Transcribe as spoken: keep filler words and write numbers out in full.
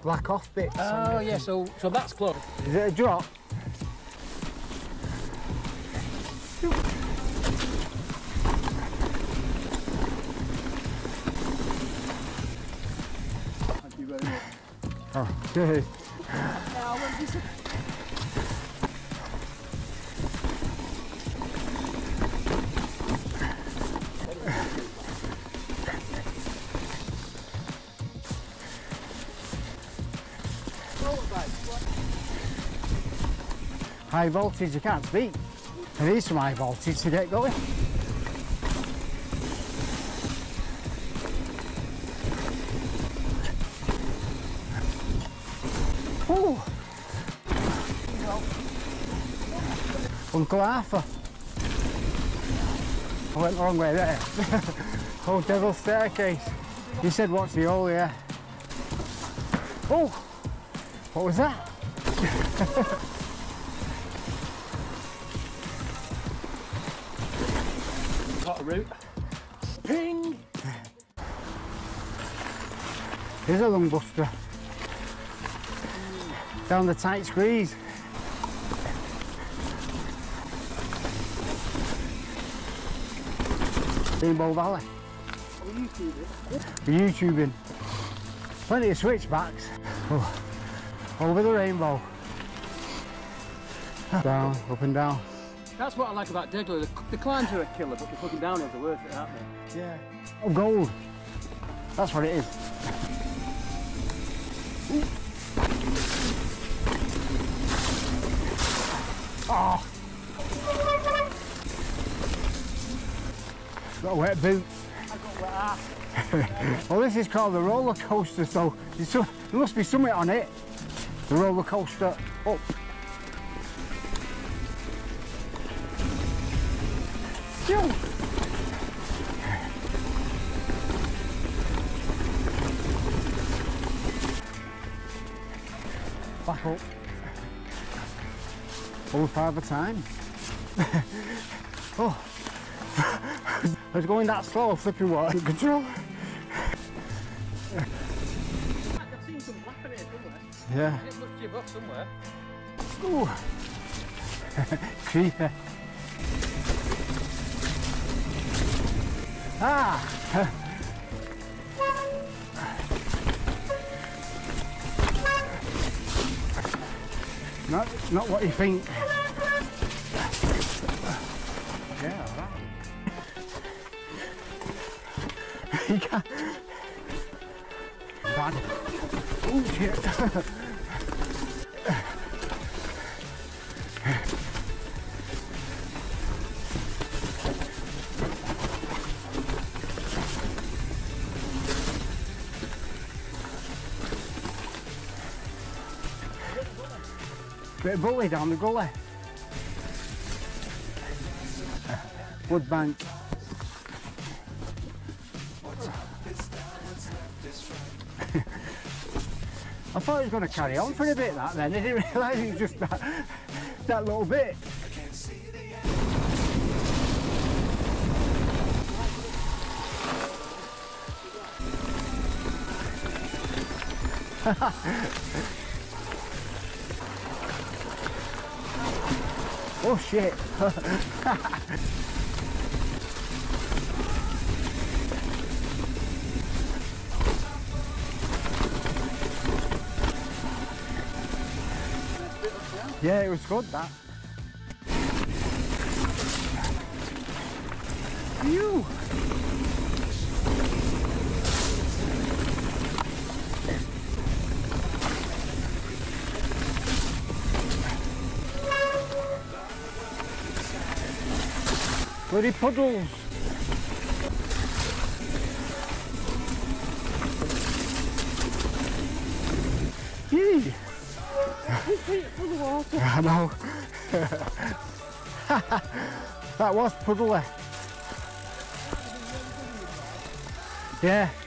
black off bits. Oh yeah, so so that's close. Is it a drop? Thank you very much. Oh, good. High voltage, you can't speak. There is some high voltage to get going. Ooh. Uncle Arthur. I went the wrong way there. Oh, Devil's Staircase. You said watch the hole, yeah. Oh, what was that? Got a route. Ping! Here's a lung buster. Down the tight squeeze. Rainbow Valley. Are you YouTubing? We're YouTubing. Plenty of switchbacks. Oh, over the rainbow. Down, up and down. That's what I like about Degler. The, the climbs are a killer, but the fucking downhills are worth it, aren't they? Yeah. Oh, gold. That's what it is. Ooh. Oh. Got a wet boot. I got wet ass. Well, this is called the roller coaster, so there must be something on it. The roller coaster up. Back up. All five at a time. Oh. I was going that slow, flipping water control. I've seen some black in here somewhere. Yeah. It must jib up somewhere. Ooh. Creeper. Ah! Not, not what you think. Yeah, alright. You can't. Bad. Oh shit. Bit of bully down the gully. Wood bank. I thought he was going to carry on for a bit that then. I didn't realise it was just that, that little bit. Oh shit. Yeah, it was good that. You. Bloody puddles. Yee. I know. That was puddly. Yeah.